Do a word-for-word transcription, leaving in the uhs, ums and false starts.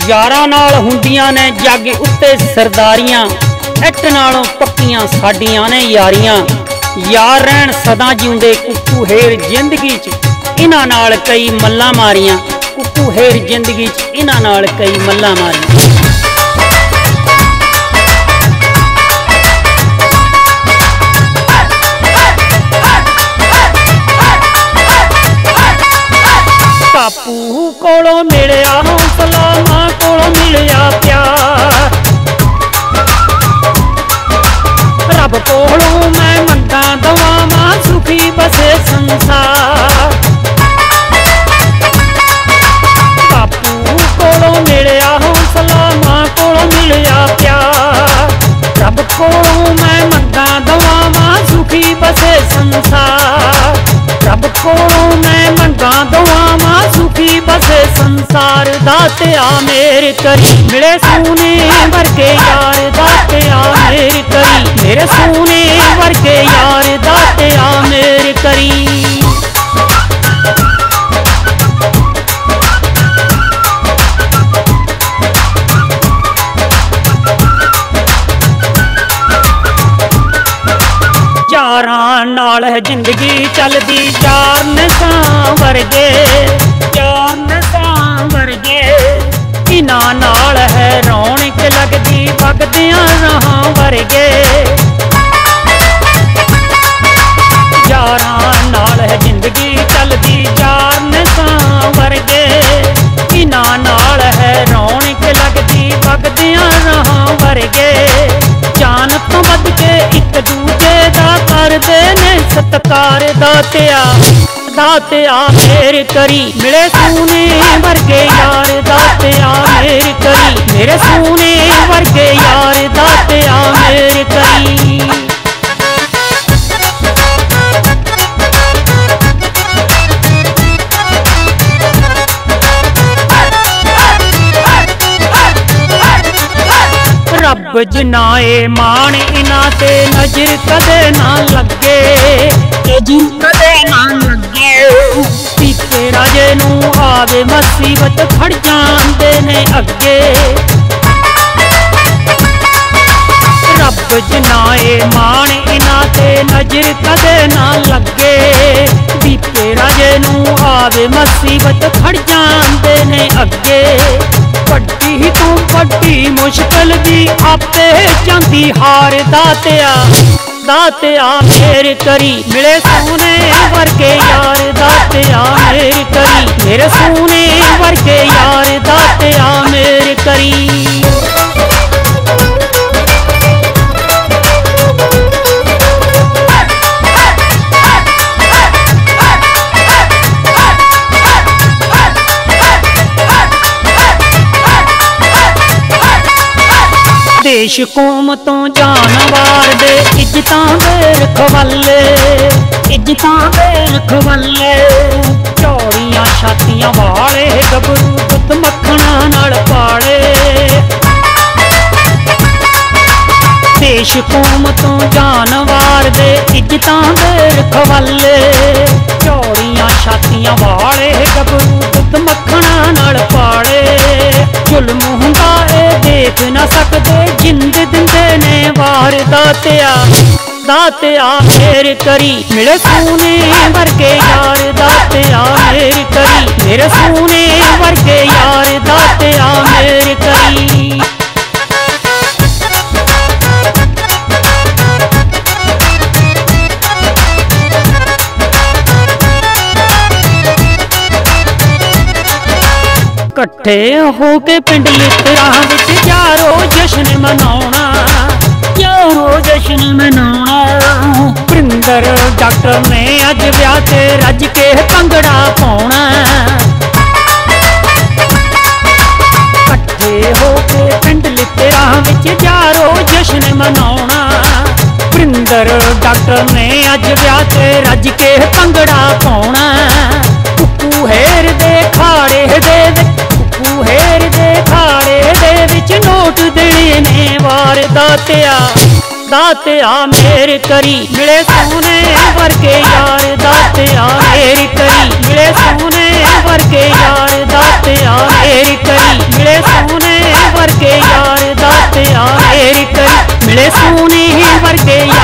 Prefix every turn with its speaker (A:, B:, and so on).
A: यारां नाल हुंदियां ने जग उत्ते सरदारियां, इट नालों पक्कियां साडियां ने यारियां। यार रहन सदा जिउंदे कुक्कू हेर जिंदगी च इन्हां नाल कई मल्लां मारियां। कुक्कू हेर जिंदगी च इन्हां नाल कई मल्लां मारियां। बापू कोलों मिलिया हौसला, मां कोलों मिलिया प्यार, रब कोलों मैं मंगा दवा मां सुखी बसे संसार। बापू कोलों मिलिया हौसला, मां कोलों मिलिया प्यार, रब कोलों मैं मंगा दवा मां सुखी बसे संसार। रब कोलों मैं मंगा दवा मां सुखी बसे संसार। दातिया मेरे करी मिले सोने वर्गे यार, दातिया मेरे करी मेरे सोने वर्गे यार, दातिया मेरे करी। यारां नाल है जिंदगी चलदी, यार नशां वर्गे, यार नशां वर्गे, इन्हां नाल है रौनक लगदी वगदियां राहां वर्गे। यारां नाल है जिंदगी चलदी, यार नशां वर्गे, इन्हां नाल है रौनक लगदी वगदियां राहां वर्गे। जान तो बद के एक दूजे दा करदे ने सत्कार। दातिया दातिया मेरे करी मिले सोने वर्गे यार, दातिया मेरे करी मेरे सोने वर्गे यार, दातिया मेरे करी। रब जनाए मान इना ते नजर कदे ना लगे, नजर कदे ना लगे। पीते राजे नू आवे मुसीबत खड़ जांदे ने अगे। रब जनाए मान इना ते नजर कदे ना लगे। पीते राजे नू आवे मुसीबत खड़ जांदे ने अगे। वड्डी तू वड्डी मुश्किल दी आपे जांदी हार। दातिया दातिया मेरे करी मिले सोने वर्गे यार, दातिया मेरे करी मेरे सोने वर्गे यार, दातिया मेरे करी। देश कौम तो जानवार दे इज्जतां दे रखवाले, इज्जतां दे रखवाले। चौड़ियां छातियां वाले गबरू दुध मक्खना नाल पाले। देश कौम तो जानवार दे इज्जतां दे रखवाले। चौड़ियां छातियां वाले गबरू दुध मक्खना नाल पाले। जुल्म हुंदा ए देख ना सकदे जिंद दिंदे ने वार। दातिया दातिया मेरे करी मिले सोने वर्गे यार, दातिया मेरे करी मेरे सोने वर्गे यार, दातिया मेरे करी। कट्ठे होके पिंड लितरा विच यारो जश्न मनाउणा, यारो जश्न मनाउणा। वरिंदर डॉक्टर ने अज ब्याह ते रज के भंगड़ा पाउणा। कट्ठे होके पिंड लितरा विच यारो जश्न मनाउणा। वरिंदर डॉक्टर ने अज ब्याह ते रज के भंगड़ा पाउणा। कुक्कू हेर दे खाड़े दे कुक्कू हेर दे खाड़े दे विच नोट देने ने वार। दातिया दातिया मेरे करी मिले सोने वर्गे यार, दातिया मेरे करी मिले सोने वर्गे यार, दातिया मेरे करी मिले सोने सोने वर्गे